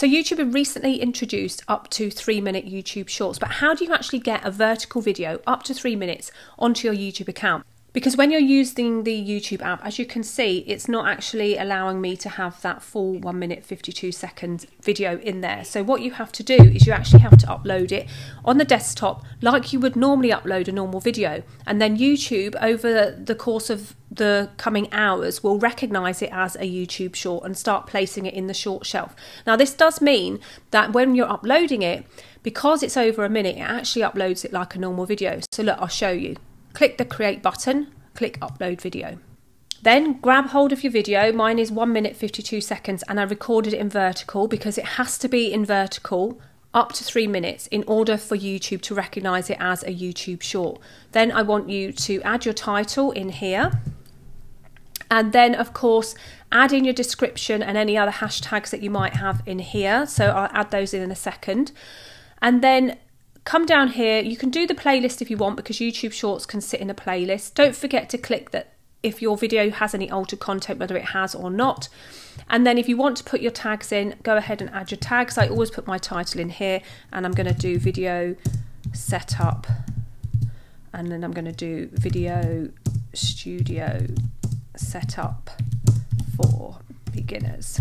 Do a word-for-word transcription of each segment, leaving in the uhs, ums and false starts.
So YouTube have recently introduced up to three minute YouTube shorts, but how do you actually get a vertical video up to three minutes onto your YouTube account? Because when you're using the YouTube app, as you can see, it's not actually allowing me to have that full one minute fifty-two second video in there. So what you have to do is you actually have to upload it on the desktop like you would normally upload a normal video. And then YouTube, over the course of the coming hours, will recognize it as a YouTube short and start placing it in the short shelf. Now, this does mean that when you're uploading it, because it's over a minute, it actually uploads it like a normal video. So look, I'll show you. Click the create button, click upload video. Then grab hold of your video. Mine is one minute fifty-two seconds and I recorded it in vertical because it has to be in vertical up to three minutes in order for YouTube to recognize it as a YouTube short. Then I want you to add your title in here. And then of course, add in your description and any other hashtags that you might have in here. So I'll add those in in a second. And then come down here. You can do the playlist if you want, because YouTube Shorts can sit in a playlist. Don't forget to click that if your video has any altered content, whether it has or not. And then if you want to put your tags in, go ahead and add your tags. I always put my title in here, and I'm going to do video setup, and then I'm going to do video studio setup for beginners.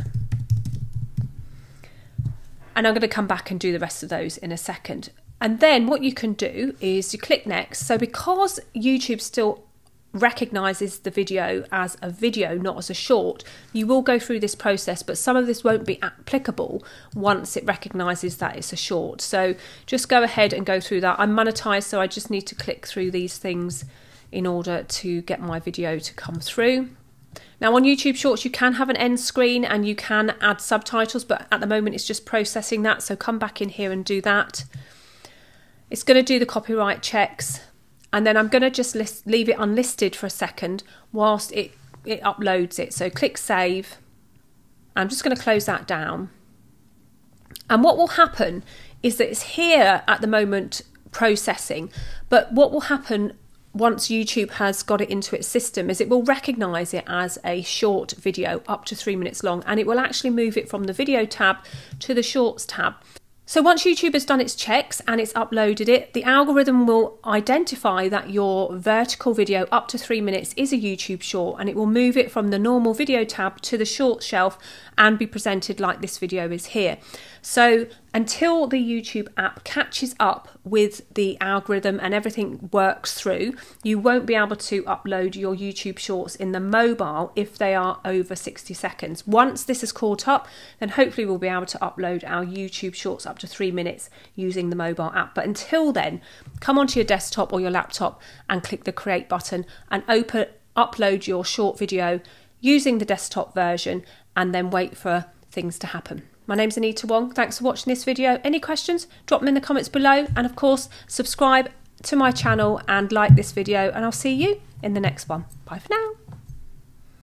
And I'm going to come back and do the rest of those in a second. And then what you can do is you click next. So because YouTube still recognizes the video as a video, not as a short, you will go through this process, but some of this won't be applicable once it recognizes that it's a short. So just go ahead and go through that. I'm monetized, so I just need to click through these things in order to get my video to come through. Now on YouTube Shorts, you can have an end screen and you can add subtitles, but at the moment it's just processing that. So come back in here and do that. It's going to do the copyright checks, and then I'm going to just list, leave it unlisted for a second whilst it, it uploads it. So click save. I'm just going to close that down. And what will happen is that it's here at the moment processing, but what will happen once YouTube has got it into its system is it will recognize it as a short video up to three minutes long, and it will actually move it from the video tab to the shorts tab. So once YouTube has done its checks and it's uploaded it, the algorithm will identify that your vertical video up to three minutes is a YouTube short, and it will move it from the normal video tab to the short shelf and be presented like this video is here. So until the YouTube app catches up with the algorithm and everything works through, you won't be able to upload your YouTube shorts in the mobile if they are over sixty seconds. Once this is caught up, then hopefully we'll be able to upload our YouTube shorts up to three minutes using the mobile app. But until then, come onto your desktop or your laptop and click the create button and open, upload your short video using the desktop version, and then wait for things to happen. My name's Anita Wong. Thanks for watching this video. Any questions, drop them in the comments below, and of course subscribe to my channel and like this video, and I'll see you in the next one. Bye for now.